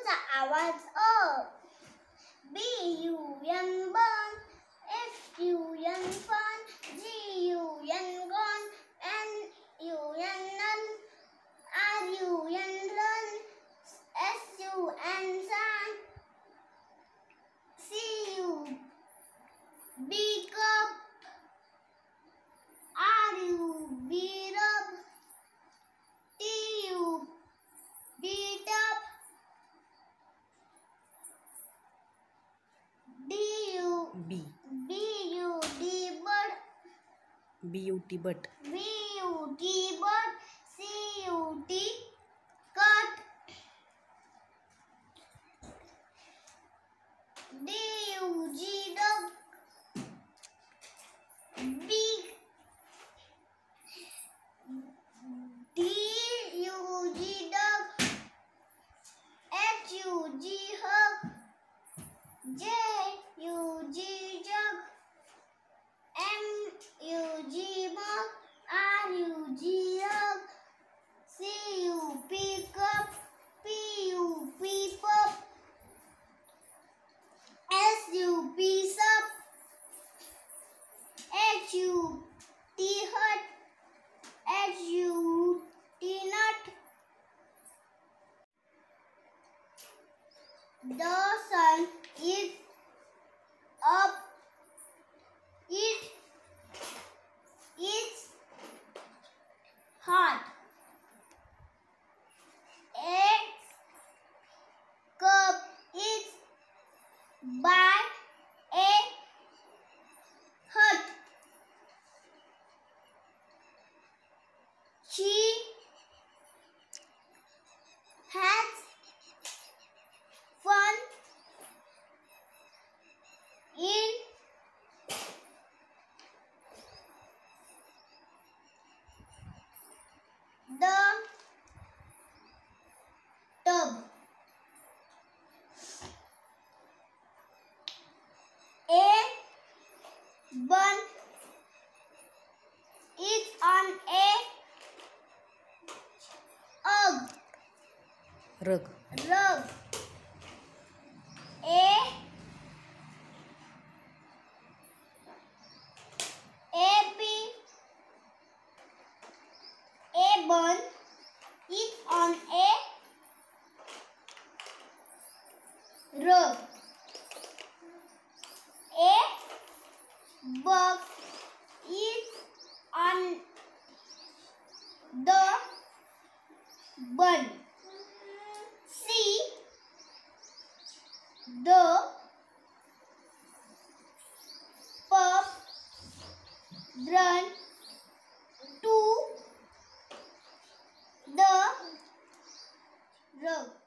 चा आवाज अ. B-U-N burn, F-U-N fun, G-U-N gone, N-U-N none, R-U-N run, S-U-N sun, C-U-B cup, R-U-B rub, T-U-B tub, B. B-U-D bird, B-U-T but. B-U-T bird, C-U-T cut, D-U-G dog, big, D-U-G dog, H-U-G hug, J-U-G jug, M-U-G mug, R-U-G rug, C-U-P cup, P-U-P pup, S-U-P sup, H-U-T hut, H-U-T nut. The sun is up. It is hot. A cup is by a hut. She has fun in the tub. A bun is on a Rug. rug. A bun is on a rug. A bug is on the bun. C. The pup run to the rug.